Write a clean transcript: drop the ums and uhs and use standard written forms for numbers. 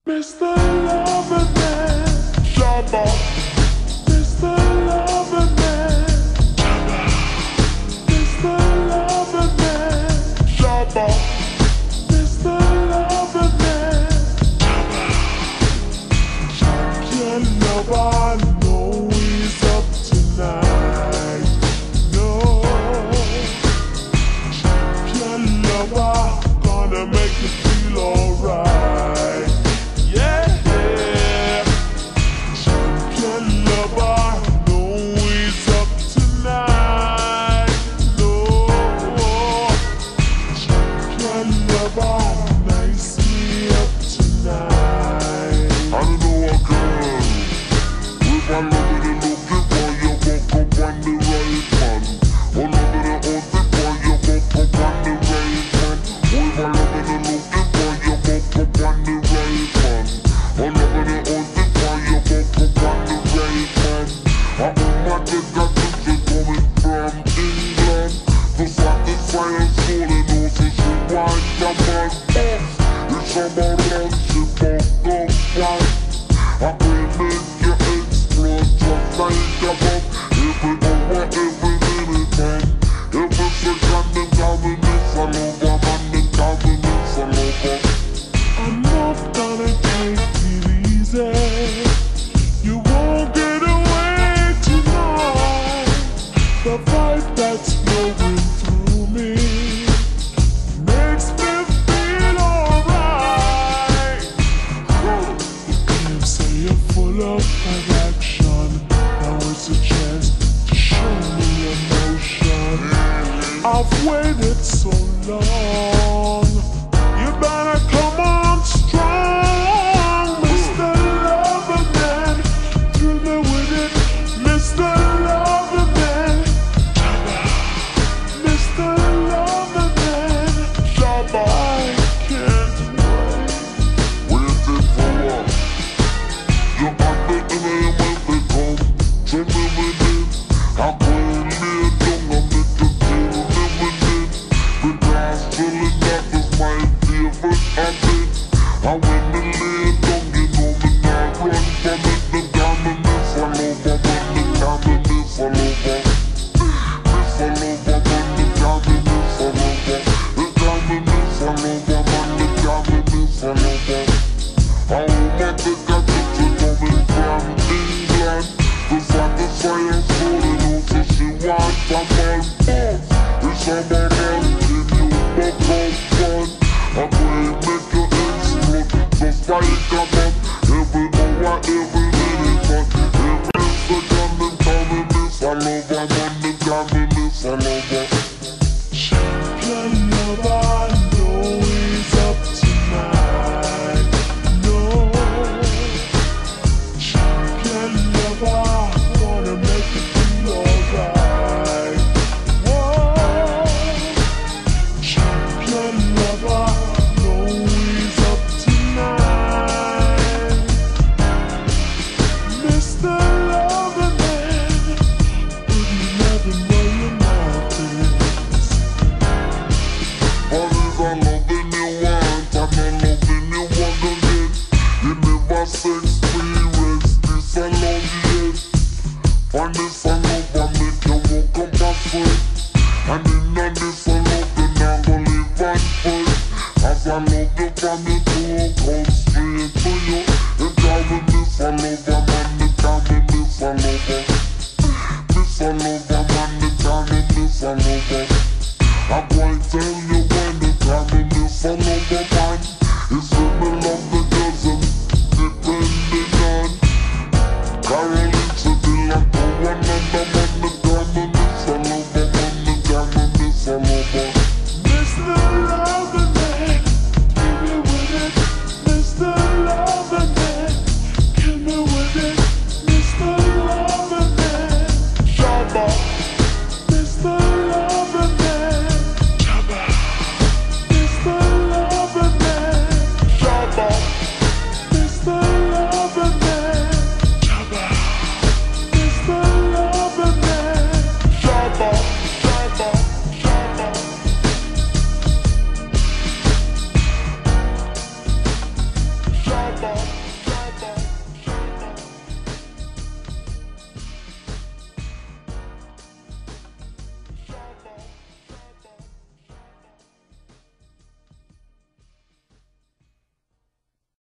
Mr. Loverman, Shabba. Mr. Loverman, Mr. Loverman, Shabba. Mr. Loverman, champion lover, know he's up tonight. No, champion lover, gonna make you feel alright. Yeah, champion lover, know he's up tonight. No, champion lover, nice me up tonight. I don't know a girl with my love in the looking for you, walk up on the right man. Oh, love in the open for you, walk up on the right man. With my love in the looking for you, walk up on the right man. Oh, love in the open for you, walk up on the right man. Oh my God, got this coming from England to satisfy her soul and also she wants the man. It's about love, she won't go fine. I will make you explode just like a bomb. Every hour, every minute, man. Every second, them coming this all over, man. Them coming this all over. I'm not gonna take it easy. You won't get away tonight. The vibe that's flowing through me makes me feel alright. You can say you're full of action. Now it's a chance to show me emotion. I've waited so long. You better come on strong, Mr. Loverman. Thrill me with it, Mr. Loverman. Mr. Loverman, Shabba. I can't wait. Waiting for what? You're back in the when they come. Tell me with it. I'm going to lay down and make you feel me with it. Because feeling that is my favorite habit. And when me lay down, you know me not run from it. Them got me miss all over, man. Them got me miss all over. Miss all over, man. Them got me miss all over. They got me miss all over, man. They got me miss all over. Oh my God, got this coming from England to satisfy her soul and also she wants a man. It's about love, give you the good fun. I will make you explode just like a bomb. Every hour, every minute, man. Every second, them coming miss all over, man. Them coming miss all over. Champion lover, know he's up tonight. No, champion lover, wanna make you feel alright. Whoa, champion lover, know he's up tonight. Mr. Loverman, would you never know your mouth is? All is a loving you want, and a loving you want again. You never experience this a love yet. And this a love I make you walk up a sweat. And in a this a love then I go live and fight. As I love you from the door, come straight to you. And call me this a lover, man, they call me this a lover. This a lover,